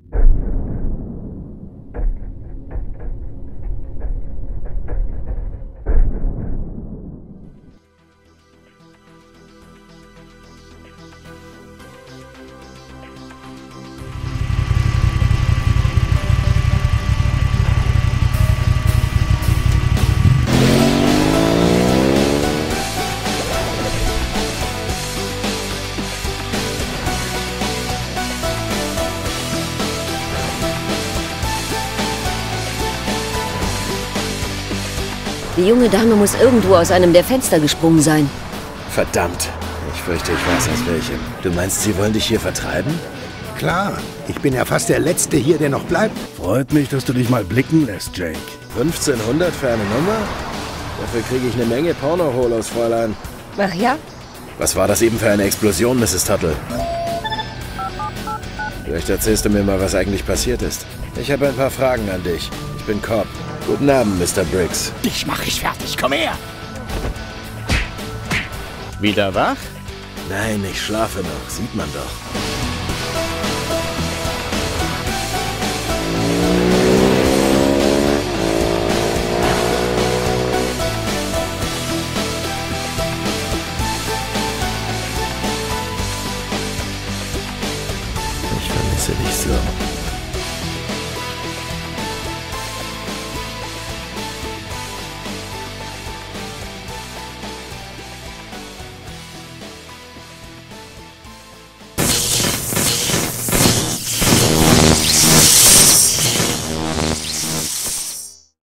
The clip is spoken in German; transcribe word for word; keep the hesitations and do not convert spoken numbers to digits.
Die junge Dame muss irgendwo aus einem der Fenster gesprungen sein. Verdammt. Ich fürchte, ich weiß aus welchem. Du meinst, sie wollen dich hier vertreiben? Klar. Ich bin ja fast der Letzte hier, der noch bleibt. Freut mich, dass du dich mal blicken lässt, Jake. fünfzehnhundert für eine Nummer? Dafür kriege ich eine Menge Porno-Holos, Fräulein. Ach ja? Was war das eben für eine Explosion, Misses Tuttle? Vielleicht erzählst du mir mal, was eigentlich passiert ist. Ich habe ein paar Fragen an dich. Ich bin Cobb. Guten Abend, Mister Briggs. Dich mach ich fertig. Komm her. Wieder wach? Nein, ich schlafe noch. Sieht man doch. Ich vermisse dich so.